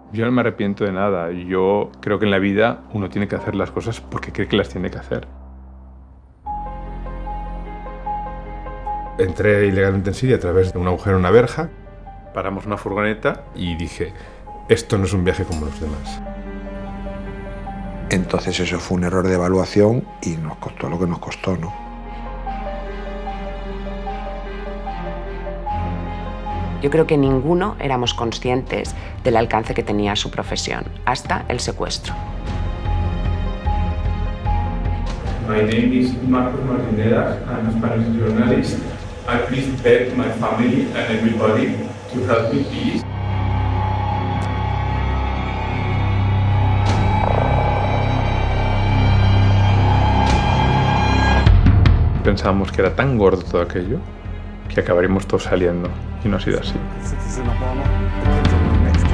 Yo no me arrepiento de nada. Yo creo que en la vida uno tiene que hacer las cosas porque cree que las tiene que hacer. Entré ilegalmente en Siria a través de un agujero en una verja. Paramos una furgoneta y dije, esto no es un viaje como los demás. Entonces eso fue un error de evaluación y nos costó lo que nos costó, ¿no? Yo creo que ninguno éramos conscientes del alcance que tenía su profesión, hasta el secuestro. My name is Marcos Martinez. I'm a Spanish journalist. I please beg my family and everybody to help me, please. Pensábamos que era tan gordo todo aquello que acabaríamos todos saliendo, y no ha sido así.